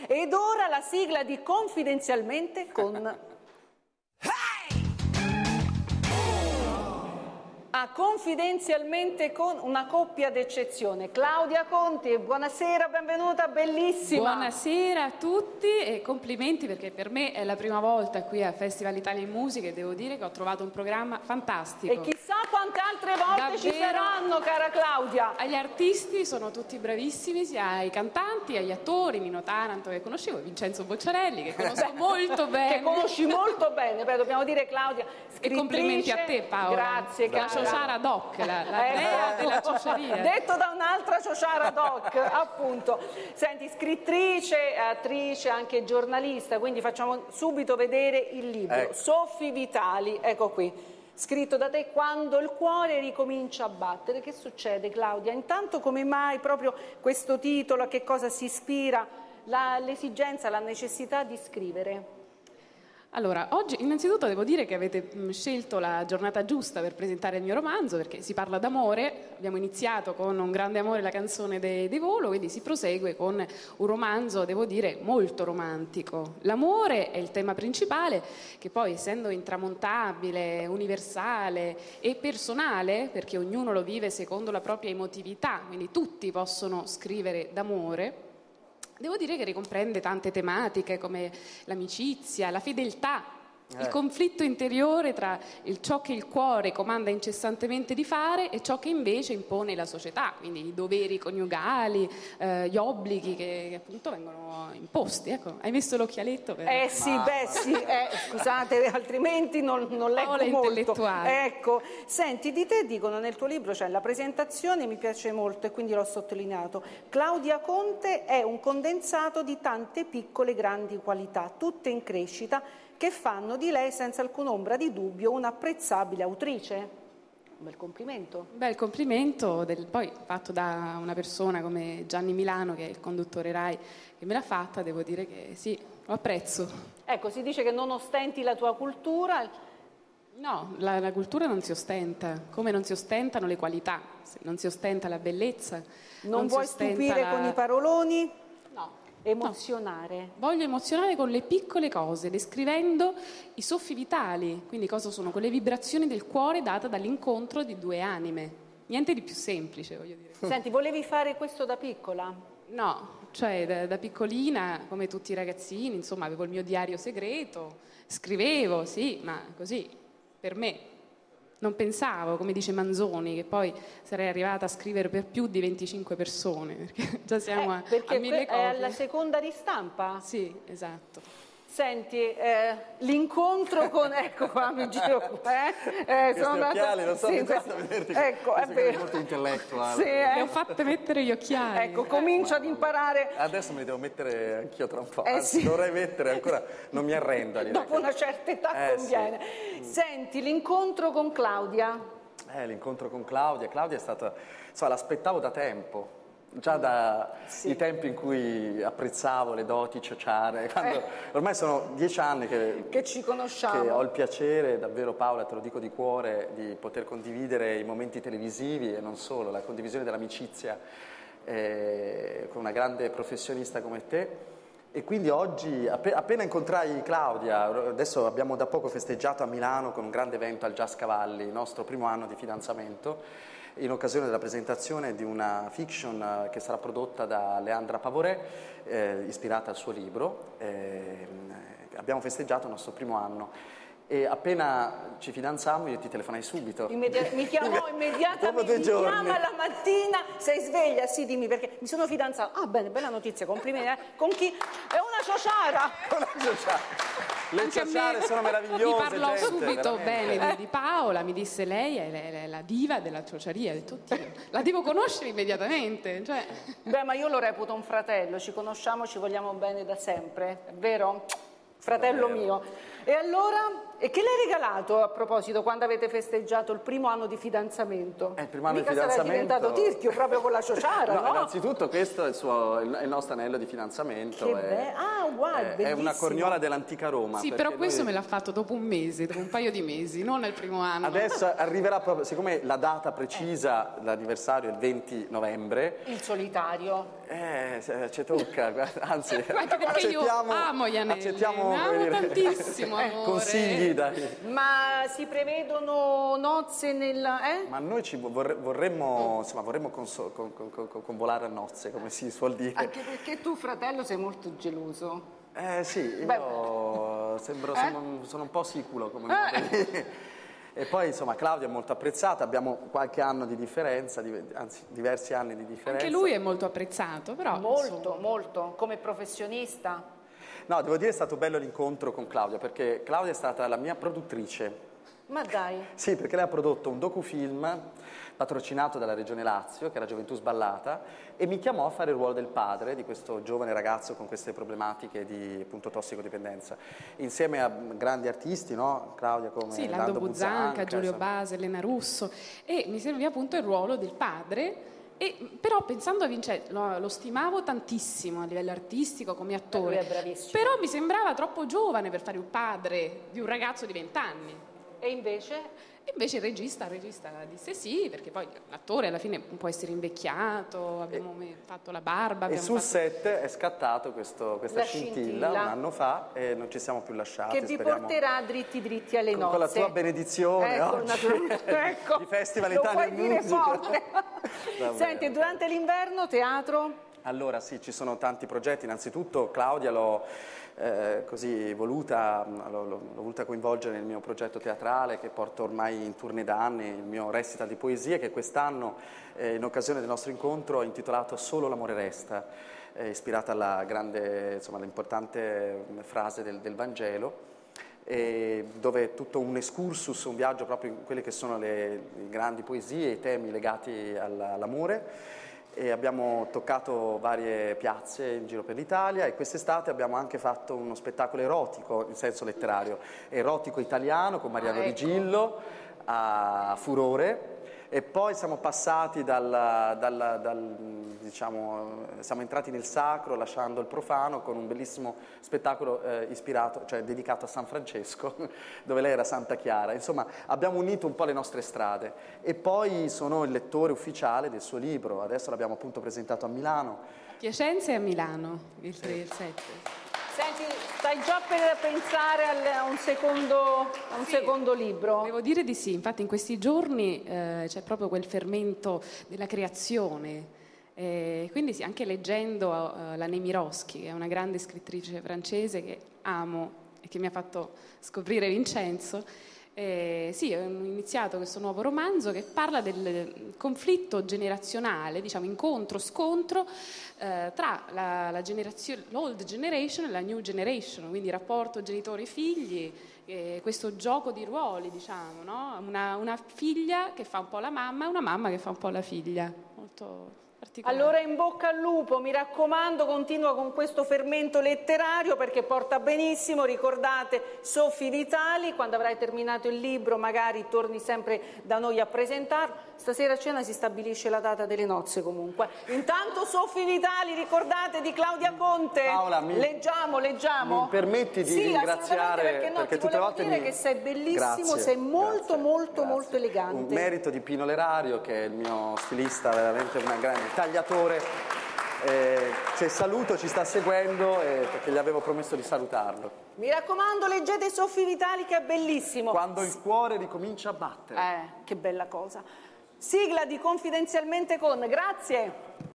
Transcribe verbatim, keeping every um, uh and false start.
Ed ora la sigla di Confidenzialmente con... Ah, Confidenzialmente con una coppia d'eccezione. Claudia Conti, buonasera, benvenuta, bellissima. Buonasera a tutti e complimenti, perché per me è la prima volta qui a Festival Italia in Musica e devo dire che ho trovato un programma fantastico. E chissà quante altre volte Davvero, ci saranno, cara Claudia. Agli artisti sono tutti bravissimi, sia ai cantanti, agli attori, Nino Taranto che conoscevo, Vincenzo Bocciarelli che conosco molto bene. Che conosci molto bene, però dobbiamo dire, Claudia, scrittrice. E complimenti a te, Paola. Grazie, cara. La Ciociara Doc, la, la dea ecco, della ciociaria. Detto da un'altra Ciociara Doc, appunto. Senti, scrittrice, attrice, anche giornalista, quindi facciamo subito vedere il libro. Ecco. Soffi Vitali, ecco qui, scritto da te, Quando il cuore ricomincia a battere. Che succede, Claudia? Intanto, come mai proprio questo titolo, a che cosa si ispira l'esigenza, la necessità di scrivere? Allora, oggi innanzitutto devo dire che avete scelto la giornata giusta per presentare il mio romanzo, perché si parla d'amore. Abbiamo iniziato con Un grande amore, la canzone de, de Volo, quindi si prosegue con un romanzo, devo dire, molto romantico. L'amore è il tema principale, che poi, essendo intramontabile, universale e personale, perché ognuno lo vive secondo la propria emotività, quindi tutti possono scrivere d'amore, devo dire che ricomprende tante tematiche come l'amicizia, la fedeltà, eh. il conflitto interiore tra il, ciò che il cuore comanda incessantemente di fare e ciò che invece impone la società, quindi i doveri coniugali, eh, gli obblighi che, che appunto vengono imposti. Ecco, hai messo l'occhialetto? Per... Eh sì, Ma... beh sì, eh, scusate, altrimenti non, non leggo Paola molto. Intellettuale. Ecco, senti, di te dicono nel tuo libro, cioè la presentazione mi piace molto e quindi l'ho sottolineato. Claudia Conte è un condensato di tante piccole grandi qualità, tutte in crescita, che fanno di lei senza alcuna ombra di dubbio un'apprezzabile autrice. Un bel complimento. Un bel complimento, del, poi fatto da una persona come Gianni Milano, che è il conduttore Rai, che me l'ha fatta, devo dire che sì, lo apprezzo. Ecco, si dice che non ostenti la tua cultura. No, la, la cultura non si ostenta, come non si ostentano le qualità, non si ostenta la bellezza. Non, non vuoi stupire la... con i paroloni? No. Emozionare. No. Voglio emozionare con le piccole cose, descrivendo i soffi vitali, quindi cosa sono quelle vibrazioni del cuore date dall'incontro di due anime. Niente di più semplice, voglio dire. Senti, volevi fare questo da piccola? No, cioè da, da piccolina, come tutti i ragazzini, insomma, avevo il mio diario segreto, scrivevo, sì, ma così, per me. Non pensavo, come dice Manzoni, che poi sarei arrivata a scrivere per più di venticinque persone, perché già siamo eh, perché a mille copie. È alla seconda ristampa? Sì, esatto. Senti, eh, l'incontro con... Ecco qua, mi giro qua. Eh, sono andata... occhiali, non sto sì, pensando a vederti. Ecco, è vero. È molto intellettuale. Sì, eh. Le ho fatte mettere gli occhiali. Ecco, comincio ad imparare... Adesso me li devo mettere anch'io tra un po'. Eh, Anzi, sì. dovrei mettere ancora... Non mi arrendo. Dopo una certa età eh, conviene. Sì. Senti, l'incontro con Claudia... Eh, l'incontro con Claudia. Claudia è stata... Insomma, l'aspettavo da tempo. Già dai sì. tempi in cui apprezzavo le doti ciociare, quando, eh. ormai sono dieci anni che, che ci conosciamo, che ho il piacere, davvero Paola, te lo dico di cuore, di poter condividere i momenti televisivi e non solo, la condivisione dell'amicizia eh, con una grande professionista come te. E quindi oggi, appena incontrai Claudia, adesso abbiamo da poco festeggiato a Milano con un grande evento al Jazz Cavalli, il nostro primo anno di fidanzamento, in occasione della presentazione di una fiction che sarà prodotta da Leandra Pavorè, eh, ispirata al suo libro. Eh, abbiamo festeggiato il nostro primo anno e appena ci fidanzammo io ti telefonai subito. Immedi- mi chiamò immediatamente, mi chiama la mattina, sei sveglia? Sì, dimmi, perché mi sono fidanzata. Ah, bene, bella notizia, complimenti. Eh. Con chi? È una ciociara. Una ciociara. Le ciociare sono meravigliose. Mi parlò gente, subito veramente. bene di Paola, mi disse lei è la, la diva della ciociaria, la devo conoscere immediatamente. Cioè. Beh, ma io lo reputo un fratello, ci conosciamo, ci vogliamo bene da sempre, è vero? Fratello Davvero. mio. E allora, e che le hai regalato a proposito quando avete festeggiato il primo anno di fidanzamento? Eh, il primo anno Mica di fidanzamento... sarai diventato tirchio proprio con la ciociara, no? no? Innanzitutto questo è il, suo, il nostro anello di fidanzamento. Che è, be- ah, wow, è, è una corniola dell'antica Roma. Sì, però questo noi... me l'ha fatto dopo un mese, dopo un paio di mesi, non nel primo anno. Adesso arriverà proprio, siccome la data precisa, l'anniversario è il venti novembre. Il solitario. Eh, ci tocca, anzi, anche perché io amo gli anelli, accettiamo, amo dire, tantissimo, amore. Consigli, dai. Ma si prevedono nozze nella... Eh? Ma noi ci vorre, vorremmo, insomma, vorremmo conso, con, con, con, convolare a nozze, come si suol dire. Anche perché tu, fratello, sei molto geloso. Eh sì, io Beh. sembro, eh? sono, sono un po' siculo come eh. E poi insomma Claudia è molto apprezzata, abbiamo qualche anno di differenza, anzi diversi anni di differenza. Anche lui è molto apprezzato, però... Molto, insomma. molto, come professionista. No, devo dire è stato bello l'incontro con Claudia, perché Claudia è stata la mia produttrice. Ma dai. Sì, perché lei ha prodotto un docufilm patrocinato dalla Regione Lazio, che era Gioventù Sballata, e mi chiamò a fare il ruolo del padre di questo giovane ragazzo con queste problematiche di appunto tossicodipendenza, insieme a grandi artisti, no? Claudia come sì, Lando, Lando Buzzanca, Buzzanca, Giulio insomma. Base, Elena Russo, e mi serviva appunto il ruolo del padre. E, però pensando a Vincenzo, lo, lo stimavo tantissimo a livello artistico come attore, lui è bravissimo. Però mi sembrava troppo giovane per fare il padre di un ragazzo di vent'anni. E invece? E invece il regista, il regista disse sì, perché poi l'attore alla fine può essere invecchiato, abbiamo e, fatto la barba. E sul fatto... set è scattato questo, questa scintilla, scintilla un anno fa e non ci siamo più lasciati. Che vi speriamo, porterà dritti dritti alle con, nozze. Con la tua benedizione ecco, oggi, ecco, di Festival lo Italia puoi dire Music. forte. Senti, durante l'inverno teatro? Allora sì, ci sono tanti progetti, innanzitutto Claudia l'ho eh, così voluta, l'ho, l'ho voluta coinvolgere nel mio progetto teatrale che porto ormai in tournée da anni, il mio recital di poesie che quest'anno eh, in occasione del nostro incontro ho intitolato Solo l'amore resta, eh, ispirata alla grande, insomma, all'importante frase del, del Vangelo, e dove è tutto un excursus, un viaggio proprio in quelle che sono le, le grandi poesie, i temi legati all'amore. E abbiamo toccato varie piazze in giro per l'Italia e quest'estate abbiamo anche fatto uno spettacolo erotico, in senso letterario, erotico italiano con Mariano ah, ecco. Rigillo a Furore, e poi siamo passati dal, dal, dal diciamo, siamo entrati nel sacro lasciando il profano con un bellissimo spettacolo eh, ispirato, cioè dedicato a San Francesco, dove lei era Santa Chiara. Insomma, abbiamo unito un po' le nostre strade e poi sono il lettore ufficiale del suo libro, adesso l'abbiamo appunto presentato a Milano. A Piacenza e a Milano, il tre e il sette. Senti, stai già per pensare a un secondo, a un sì, secondo libro? Devo dire di sì, infatti in questi giorni eh, c'è proprio quel fermento della creazione, eh, quindi sì, anche leggendo uh, la Nemirovsky, che è una grande scrittrice francese che amo e che mi ha fatto scoprire Vincenzo, Eh, sì, ho iniziato questo nuovo romanzo che parla del conflitto generazionale, diciamo incontro, scontro eh, tra la, la generazione, l'old generation e la new generation, quindi rapporto genitori-figli, eh, questo gioco di ruoli, diciamo, no? Una, una figlia che fa un po' la mamma e una mamma che fa un po' la figlia, molto particolare. Allora in bocca al lupo, mi raccomando, continua con questo fermento letterario perché porta benissimo. Ricordate Soffi Vitali, quando avrai terminato il libro magari torni sempre da noi a presentarlo. Stasera a cena si stabilisce la data delle nozze comunque. Intanto Soffi Vitali, ricordate, di Claudia Conte. Paola, mi, leggiamo, leggiamo. Mi permetti di sì, ringraziare perché, no, perché tutte le volte dire mi... che sei bellissimo, grazie, sei molto grazie, molto grazie. molto elegante. Un merito di Pino Lerario, che è il mio stilista, veramente una grande tagliatore, eh, che saluto, ci sta seguendo eh, perché gli avevo promesso di salutarlo. Mi raccomando, leggete Soffi Vitali che è bellissimo. Quando il cuore ricomincia a battere. Eh, che bella cosa. Sigla di Confidenzialmente con, grazie.